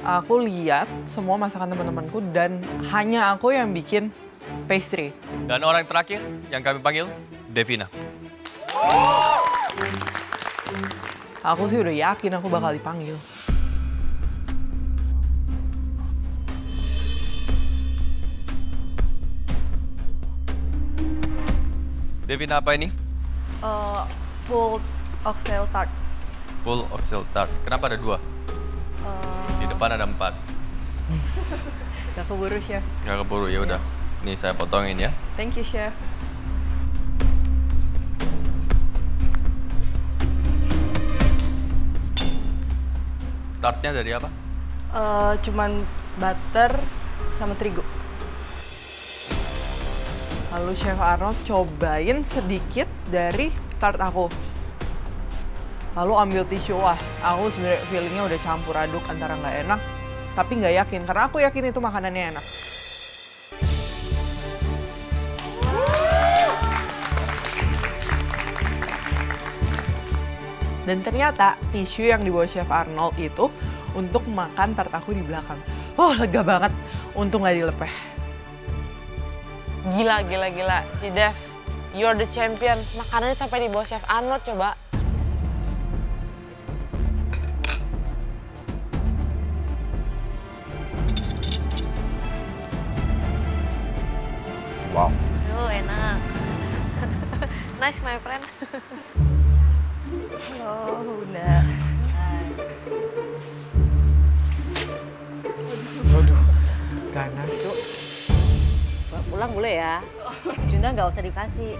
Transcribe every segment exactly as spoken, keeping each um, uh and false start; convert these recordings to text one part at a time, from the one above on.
Aku lihat semua masakan teman-temanku dan hanya aku yang bikin pastry. Dan orang terakhir yang kami panggil, Devina. Aku sih udah yakin aku bakal dipanggil. Devina, apa ini? Uh, full oxtail tart. Full oxtail tart. Kenapa ada dua? Uh, Di depan ada empat. Gak keburu, Chef. Gak keburu, ya udah. Nih saya potongin ya. Thank you, Chef. Tartnya dari apa? uh, cuman butter sama terigu. Lalu Chef Arnold cobain sedikit dari tart aku. Lalu ambil tisu, wah aku sebenarnya feelingnya udah campur aduk antara nggak enak, tapi nggak yakin, karena aku yakin itu makanannya enak. Dan ternyata tisu yang dibawa Chef Arnold itu untuk makan tart aku di belakang. Oh lega banget, untung nggak dilepeh. Gila, gila, gila. Cidev, you're the champion. Makanannya sampai di bawah Chef Arnold, coba. Wow. Oh, enak. Nice, my friend. Halo, Bunda. Waduh, ganas, Cuk. Pulang boleh ya. Junda nggak usah dikasih.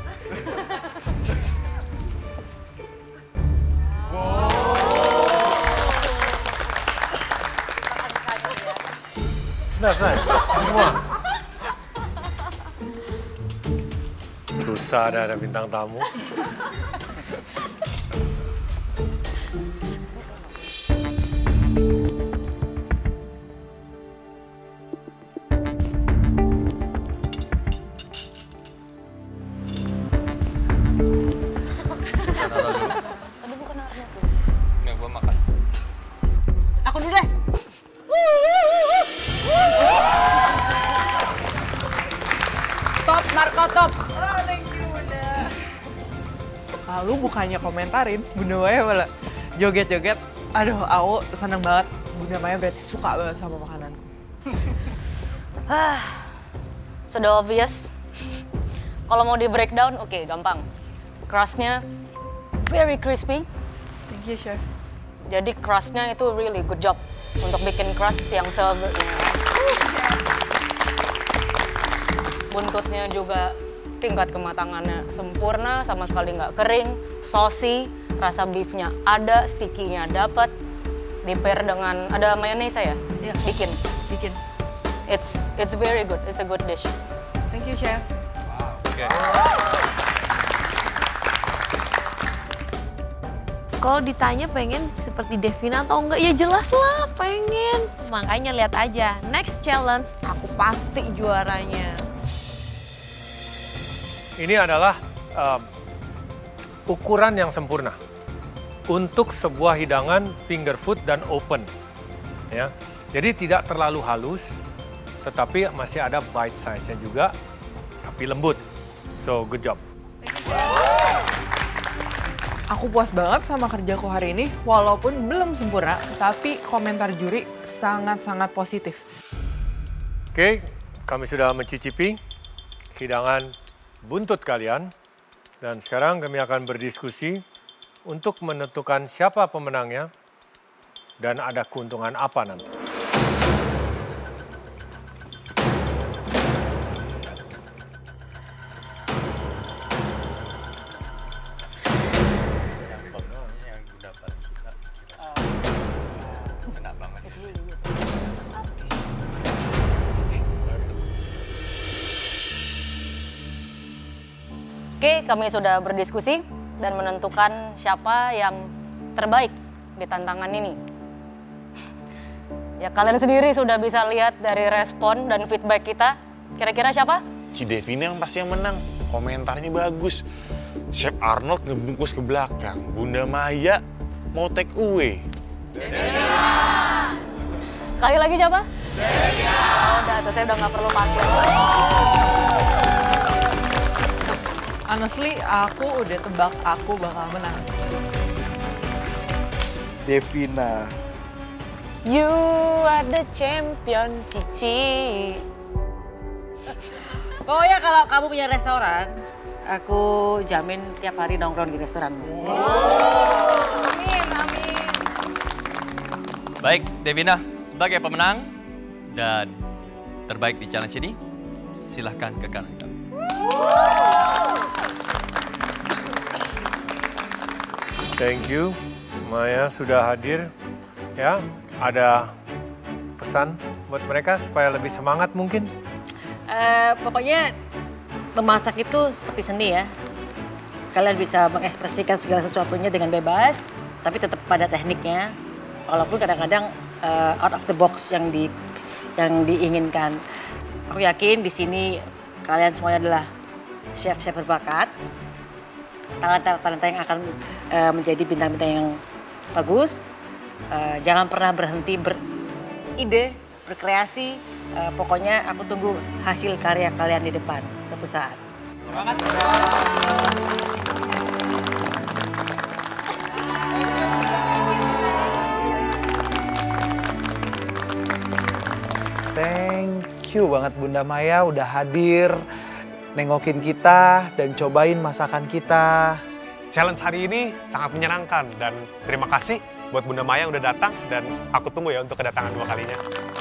Nice, nice. Semua. Susah ada ada bintang tamu. Aduh, bukan Arnold tuh. Nih gua makan. Aku dulu deh. Top, Marco, top. Oh, thank you, Bunda. Lalu bukannya komentarin, Bunda Maya malah joget-joget. Aduh, aku seneng banget. Bunda Maya berarti suka banget sama makananku. Sudah obvious. Kalau mau di breakdown, oke, okay, gampang. Crustnya very crispy. Thank you, Chef. Jadi crustnya itu really good job untuk bikin crust yang se buntutnya juga tingkat kematangannya sempurna, sama sekali nggak kering, saucy, rasa beefnya ada, sticky-nya dapat, di pair dengan ada mayonnaise ya, Iya. bikin. Bikin. It's it's very good, it's a good dish. Thank you, Chef. Oke. Kalau ditanya pengen seperti Devina atau enggak, ya jelas lah pengen. Makanya lihat aja, next challenge aku pasti juaranya. Ini adalah um, ukuran yang sempurna untuk sebuah hidangan finger food dan open. Ya, jadi tidak terlalu halus, tetapi masih ada bite size-nya juga, tapi lembut. So, good job. Aku puas banget sama kerjaku hari ini, walaupun belum sempurna, tapi komentar juri sangat-sangat positif. Oke, kami sudah mencicipi hidangan buntut kalian. Dan sekarang kami akan berdiskusi untuk menentukan siapa pemenangnya dan ada keuntungan apa nanti. Oke, kami sudah berdiskusi dan menentukan siapa yang terbaik di tantangan ini. Ya, kalian sendiri sudah bisa lihat dari respon dan feedback kita. Kira-kira siapa? Ci Devina yang pasti yang menang. Komentarnya bagus. Chef Arnold ngebungkus ke belakang. Bunda Maya mau take away. Sekali lagi siapa? Oh, udah, tuh saya udah nggak perlu pakai. Honestly, aku udah tebak aku bakal menang. Devina. You are the champion, Cici. Oh ya, kalau kamu punya restoran, aku jamin tiap hari nongkrong di restoranmu. Amin, amin. Baik, Devina sebagai pemenang dan terbaik di challenge ini, silahkan ke kanan kami. Thank you, Maya sudah hadir. Ya, ada pesan buat mereka supaya lebih semangat mungkin? Eh, pokoknya memasak itu seperti seni ya. Kalian bisa mengekspresikan segala sesuatunya dengan bebas, tapi tetap pada tekniknya. Walaupun kadang-kadang eh, out of the box yang di yang diinginkan. Aku yakin di sini kalian semuanya adalah chef-chef berbakat. Talenta-talenta yang akan uh, menjadi bintang-bintang yang bagus. Uh, jangan pernah berhenti beride, berkreasi. Uh, pokoknya aku tunggu hasil karya kalian di depan suatu saat. Terima kasih. Thank you banget Bunda Maya udah hadir, nengokin kita dan cobain masakan kita. Challenge hari ini sangat menyenangkan dan terima kasih buat Bunda Maya yang udah datang dan aku tunggu ya untuk kedatangan dua kalinya.